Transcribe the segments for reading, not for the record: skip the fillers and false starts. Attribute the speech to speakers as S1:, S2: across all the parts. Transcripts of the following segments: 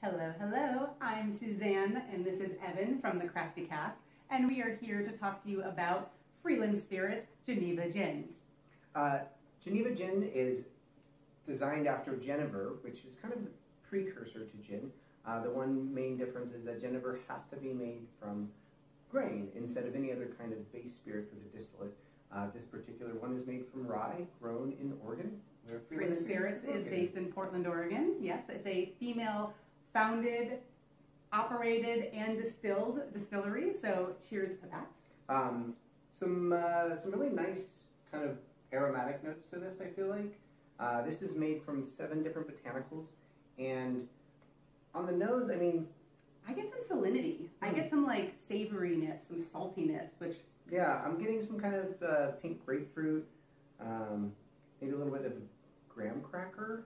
S1: Hello, hello. I'm Suzanne, and this is Evan from the Crafty Cask, and we are here to talk to you about Freeland Spirits Geneva Gin.
S2: Geneva Gin is designed after Geneva, which is kind of the precursor to gin. The one main difference is that Geneva has to be made from grain instead of any other kind of base spirit for the distillate. This particular one is made from rye, grown in Oregon.
S1: Freeland Spirits is based in Portland, Oregon. Yes, it's a female-founded, operated, and distilled distillery. So cheers to that.
S2: Some really nice kind of aromatic notes to this, I feel like. This is made from 7 different botanicals, and on the nose, I mean,
S1: I get some salinity. I get some like savoriness, some saltiness, which...
S2: Yeah, I'm getting some kind of pink grapefruit, maybe a little bit of graham cracker.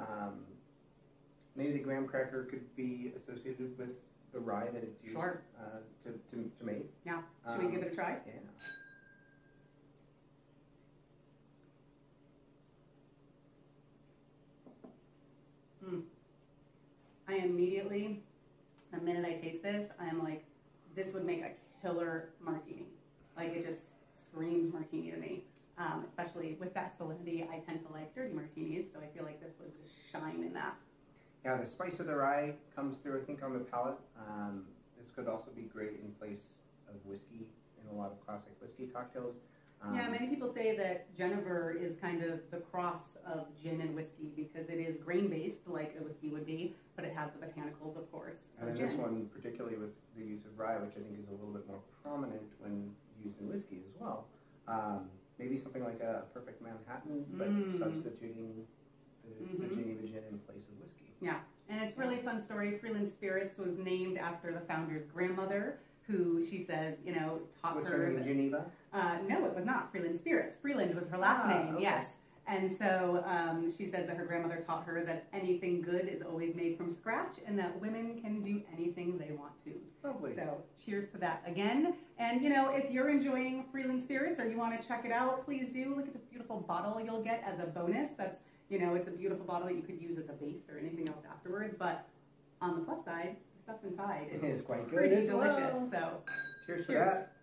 S2: Maybe the graham cracker could be associated with the rye that it's used to make.
S1: Yeah, should we give it a try?
S2: Yeah.
S1: I immediately, the minute I taste this, I'm like, this would make a killer martini. Like, it just screams martini to me. Especially with that salinity, I tend to like dirty martinis, so I feel like this would just shine in that.
S2: Yeah, the spice of the rye comes through, I think, on the palate. This could also be great in place of whiskey in a lot of classic whiskey cocktails.
S1: Yeah, many people say that Geneva is kind of the cross of gin and whiskey because it is grain-based, like a whiskey would be, but it has the botanicals, of course.
S2: And then this one, particularly with the use of rye, which I think is a little bit more prominent when used in whiskey as well. Maybe something like a Perfect Manhattan, but substituting the Geneva gin in place of whiskey.
S1: Yeah, and it's a really fun story. Freeland Spirits was named after the founder's grandmother, who she says, you know, taught her.
S2: Was her name Geneva?
S1: No, it was not Freeland Spirits. Freeland was her last name,
S2: okay.
S1: yes. And so she says that her grandmother taught her that anything good is always made from scratch and that women can do anything they want to.
S2: Lovely.
S1: So cheers to that again. And, you know, if you're enjoying Freeland Spirits or you want to check it out, please do. Look at this beautiful bottle you'll get as a bonus. That's, you know, it's a beautiful bottle that you could use as a base or anything else afterwards. But on the plus side, the stuff inside is
S2: quite good
S1: pretty
S2: as
S1: delicious.
S2: well.
S1: So
S2: Cheers to that.